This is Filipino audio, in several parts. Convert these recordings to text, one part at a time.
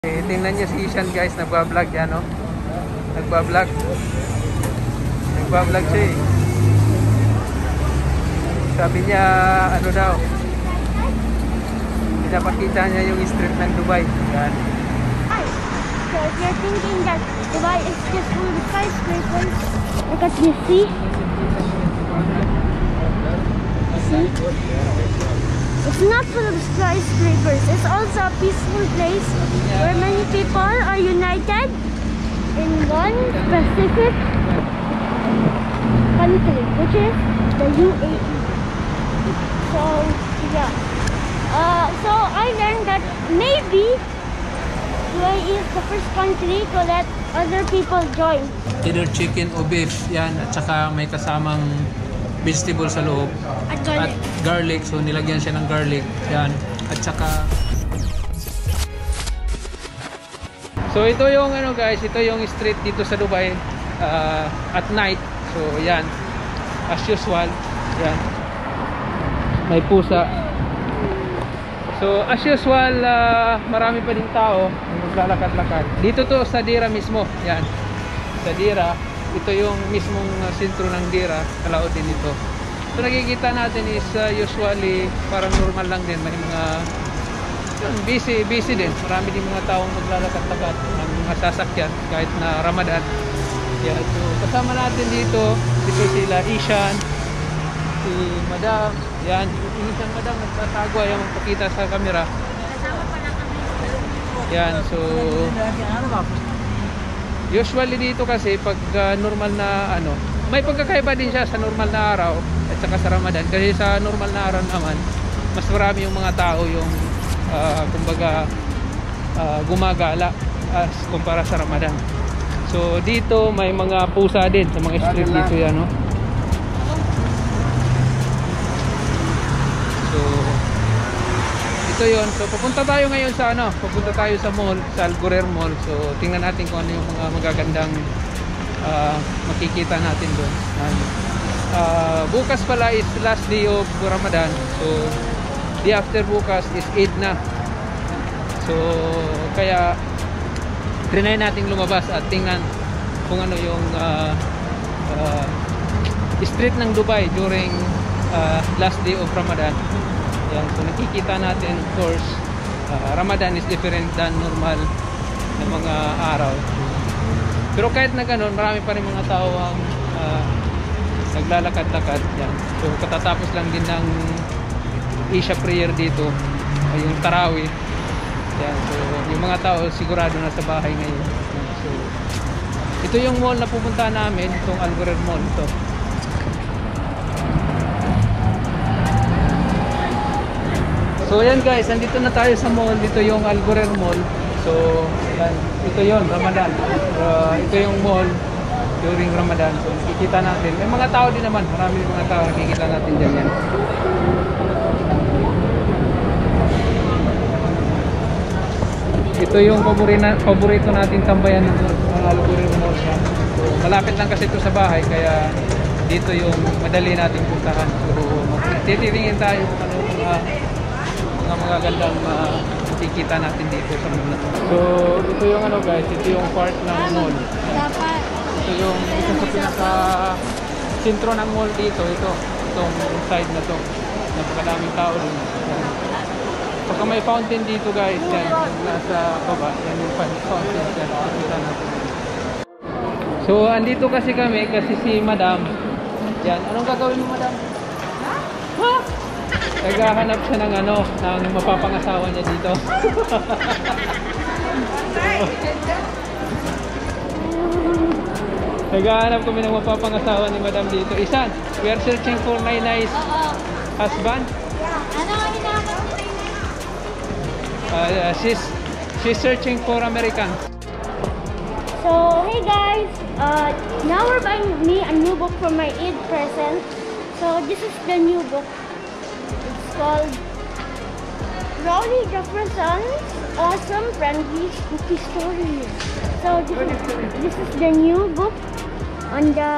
Tingnan niyo si Ishan guys, nagbablog yan, no? Nagbablog siya eh. Sabi niya, ano daw, pinapakita niya yung street ng Dubai. Yan. So if you're thinking that Dubai is just full of skyscrapers, look at this, see? See? It's not full of skyscrapers. It's also a peaceful place where many people are united in one specific country, which is the UAE. So yeah. So I learned that maybe UAE is the first country to let other people join. Either chicken o beef, yan. At saka may kasamang vegetable sa loob. At garlic. At garlic. So nilagyan siya ng garlic. Yan. At saka... So ito yung ano guys, ito yung street dito sa Dubai at night. So yan. As usual. Yan. May pusa. So as usual, marami pa din tao maglalakad-lakad. Dito to sa Dira mismo. Yan. Sa Dira. Ito yung mismong sentro ng Dira. Kalao din ito. So nakikita natin is usually parang normal lang din. May mga busy din. Marami din mga taong maglalakad-lakad ng mga sasakyan kahit na Ramadan. Yeah, so kasama natin dito sila Ishan, si Madam. Yan, isang Madam nagtatago ayaw magpakita sa camera. Yan, so usually dito kasi pag normal na ano, may pagkakaiba din siya sa normal na araw at saka sa Ramadan. Kasi sa normal na araw naman, mas marami yung mga tao yung kumbaga gumagala as kumpara sa Ramadan. So dito may mga pusa din sa mga street dito yan, no? So ito yun. So pupunta tayo ngayon sa ano, pupunta tayo sa mall, sa Al Ghurair Mall. So tingnan natin kung ano yung mga magagandang makikita natin doon. Bukas pala is last day of Ramadan. So day after bukas is Eid na. So kaya trinay natin lumabas at tingnan kung ano yung street ng Dubai during last day of Ramadan. Yan, so nakikita natin, of course, Ramadan is different than normal na mga araw. Pero kahit na ganun, marami pa rin mga tao ang naglalakad-lakad. Yan. So katatapos lang din ng Isha prayer dito, yung Tarawih. Yan. So yung mga tao sigurado na sa bahay ngayon. Yan. So ito yung mall na pupunta namin, itong Al Ghurair Mall ito. So yan guys, nandito na tayo sa mall. Dito yung Al Ghurair Mall. So yan, ito yon Ramadan. Ito yung mall during Ramadan. So nakikita natin, may mga tao din naman. Marami mga tao nakikita natin dyan yan. Ito yung paborito natin tambayan ng Al Ghurair Mall. So malapit lang kasi ito sa bahay, kaya dito yung madali nating puntahan. So titingin tayo kung ano mga magagandang makikita natin dito sa mall. So ito yung ano guys, ito yung part ng mall. Ito yung isa sa pinaka sentro ng mall dito. Itong side na to. Napakadaming tao din. Pagka may fountain dito guys, yan, nasa baba, yan yung fountain yan, nakikita natin. So andito kasi kami, kasi si Madam, yan, anong gagawin mo Madam? Ha? Naghahanap siya ng ano, ng mapapangasawa niya dito. Naghahanap kami ng mapapangasawa ni Madam dito. Isan, we are searching for Nainai's husband. She's searching for Americans. So hey guys, now we're buying me a new book for my Eid present. So this is the new book. It's called Rowley Jefferson's Awesome Friendly Spooky Stories. So this is the new book. On the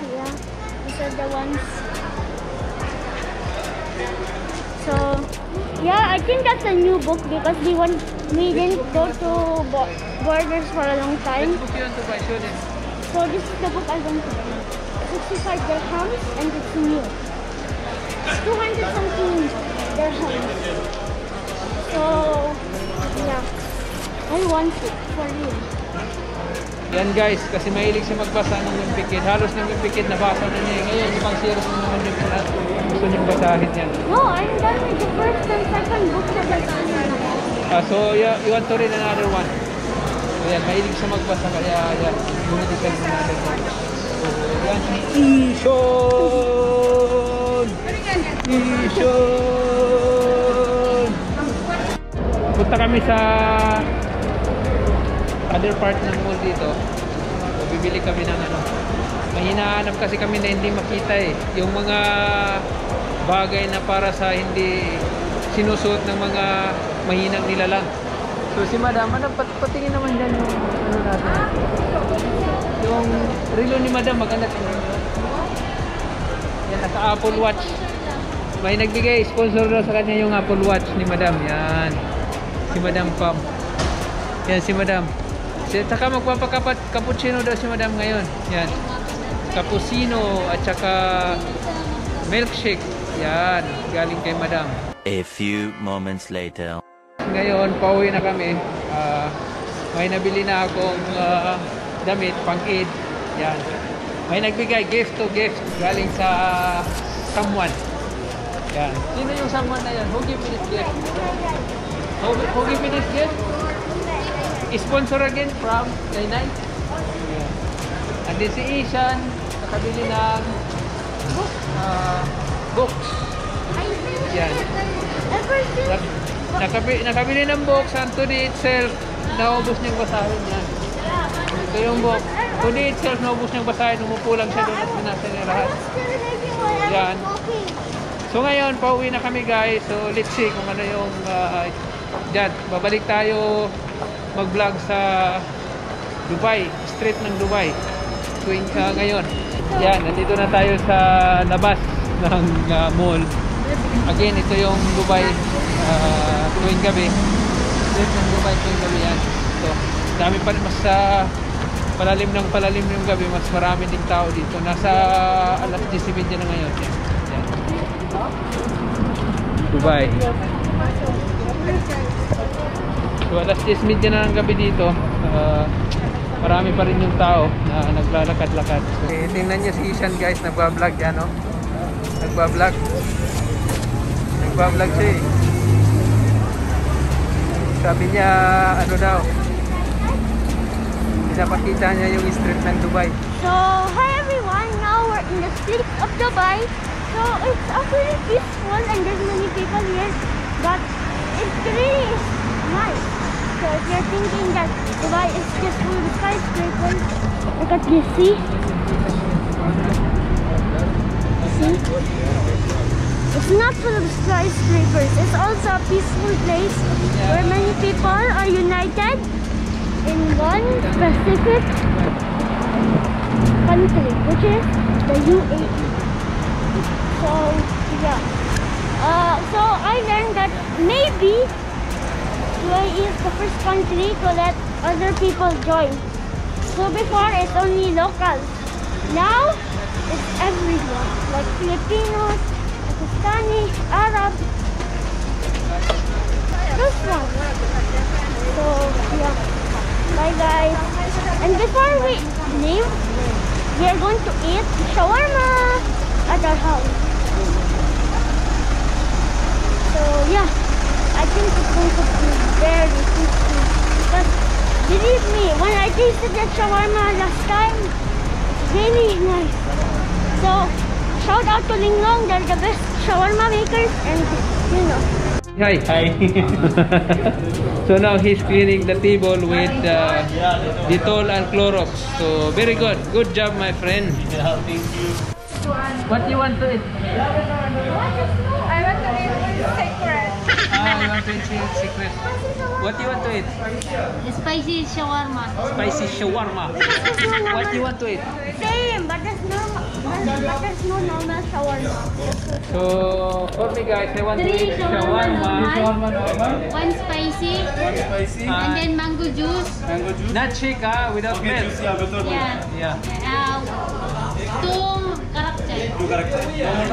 these are the ones. So Yeah, I think that's a new book because we didn't go to Borders for a long time. Which book you want to buy? Show them. So this is the book I want to buy. 65 dirhams and it's new. It's 200 something dirhams. So yeah, I want it for real. Yan guys, kasi mahilig siya magbasa ng Wimpikid. Halos ng Wimpikid nabasa na niya. Ngayon, ibang series na naman yung gusto niyong basahin yan. No, I'm done with the first and second book that I finished. So you want to read another one? So yan, mahilig siya magbasa kaya yan, bumitikan na natin. So yan, Ishon! Ishon! Punta kami sa other part ng mall dito. So, bibili kami ng ano. May hinahanap kasi kami na hindi makita eh. Yung mga bagay na para sa hindi sinusuot ng mga mahinang nilalang. So si Madam, patingin naman dyan yung ano natin. Yung relo ni Madam, maganda tingnan. Yan, nasa Apple Watch. May nagbigay, sponsor daw sa kanya yung Apple Watch ni Madam. Yan. Si Madam Pam. Yan si Madam. Saka magpapakapuchino daw si Madam ngayon. Yan. Cappuccino at saka milkshake. Yan. Galing kay Madam. A few moments later. Ngayon, pauwi na kami. May nabili na akong damit, pang-Eid. Yan. May nagbigay gift to gift galing sa someone. Yan. Sino yung someone na yan? Who give me this gift? Who give me this gift? Sponsor again from Kainay. And then si Ishan, nakabili ng books. Yan. Nakabili ng books and today itself, naubos niyang basahin yan. Ito yung book. Today itself, naubos niyang basahin. Umupo lang siya doon at binasa niya lahat. Yan. So ngayon, pauwi na kami guys. So let's see kung ano yung dyan. Babalik tayo mag-vlog sa Dubai, street ng Dubai ngayon. Yan, nandito na tayo sa labas ng mall. Again, ito yung Dubai tuwing gabi. Street ng Dubai tuwing gabi yan. So, dami pa rin, mas palalim yung gabi, mas marami ding tao dito. Nasa alas 10:30 na ngayon. Yan. Yan. Dubai. So alas 10:30 na ng gabi dito, marami pa rin yung tao na naglalakad-lakad. So, tingnan niyo si Ishan guys, nagbablog yan, no? Nagbablog siya eh. Sabi niya, ano daw, pinapakita niya yung street ng Dubai. So, hi everyone, now we're in the streets of Dubai. So, it's actually peaceful and there's many people here, but it's really nice. So if you're thinking that Dubai is just full of skyscrapers, look at this, see? See? It's not full of skyscrapers, it's also a peaceful place where many people are united in one specific country, which is the UAE. So, yeah. So I learned that maybe UAE is the first country to let other people join. So before it's only locals. Now it's everyone, like Filipinos, Pakistani, Arab. This one. So yeah. Bye guys. And before we leave, we are going to eat shawarma at our house. So yeah. I think it's going to be very tasty. But believe me, when I tasted that shawarma last time, it's really nice. So, shout out to Linglong, they're the best shawarma makers, and you know. Hi. So now he's cleaning the table with Dettol and Clorox. So very good. Good job, my friend. Yeah, thank you. What do you want to eat? I want to eat secret. You want to eat secret. What do you want to eat? Spicy shawarma. Spicy shawarma. What do you want to eat? Same, but that's normal. But there's no normal shawarma. So, for me guys, I want to Three eat shawarma shawarma. normal. One spicy, and then mango juice. Not shika, without milk. Yeah. Yeah. Two karakter.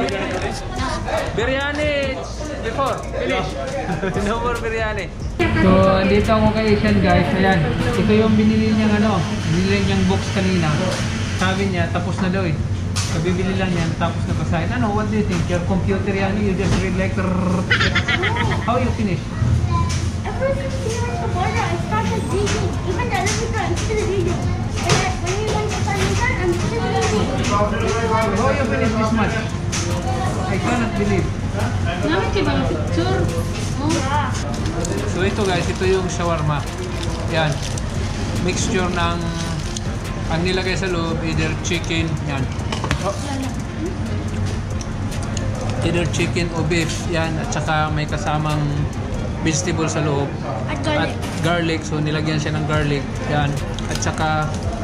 Biryani before, finish. No more biryani. So, andito ako kay Asian guys. Ayan, ito yung binili niyang binili niyang box kanina. Sabi niya, tapos na daw eh. So, bibili lang yan, tapos na basahin. Ano, what do you think? Your computer yan, you just read like... How you finish? Ever since we went to Border, I started reading. Even the elevator, I'm still reading. And when we went to Panigan, I'm still reading. How you finish this much? I cannot believe. Namin kayo mga picture. Oh. Yeah. So ito guys, ito yung shawarma. Yan. Mixture ng ang nilagay sa loob, either chicken, yan. Oh. Either chicken o beef, yan. At saka may kasamang vegetable sa loob. At At garlic, so nilagyan siya ng garlic. Yan. At saka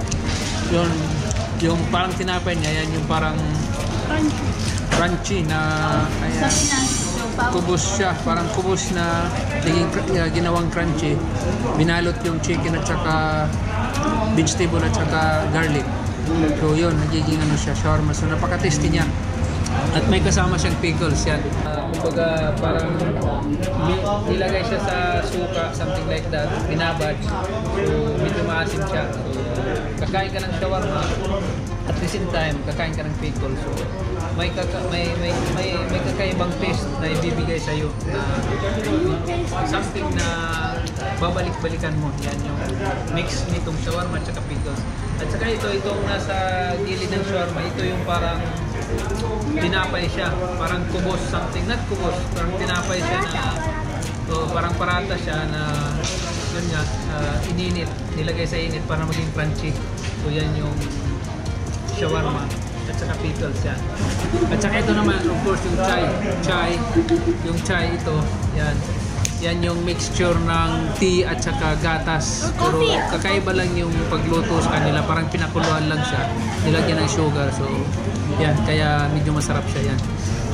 yung parang tinapay niya, yan yung parang crunchy na Sa ayan. Pinas, Kubos siya, parang kubos na ginawang crunchy. Binalot yung chicken at saka vegetable at saka garlic. So yun, nagiging siya, shawarma. So napaka-tasty niya. At may kasama siyang pickles yan. Kumbaga parang nilagay siya sa suka, something like that. Binabad. So medyo maasim siya. So kakain ka ng shawarma. At the same time, kakain ka ng pickles. So may kakaibang taste na ibibigay sa iyo na something na babalik-balikan mo. Yan yung mix nitong shawarma at saka pickles. At saka itong nasa gilid ng shawarma, ito yung parang tinapay siya, parang kubos something, not kubos, parang tinapay siya na so, parang parata siya na yun nga, ininit, nilagay sa init para maging crunchy. So yan yung shawarma at saka pickles yan. At saka ito naman, of course, yung yung chai ito, yan. Yan yung mixture ng tea at saka gatas. Pero kakaiba lang yung pagluto sa kanila. Parang pinakuluan lang siya. Nilagyan ng sugar. So, yan. Kaya medyo masarap siya yan.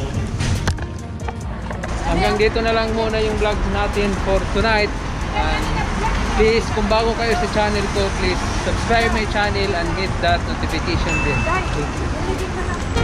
Hanggang dito na lang muna yung vlog natin for tonight. And please, kung bago kayo sa channel ko, please subscribe my channel and hit that notification bell. Thank you.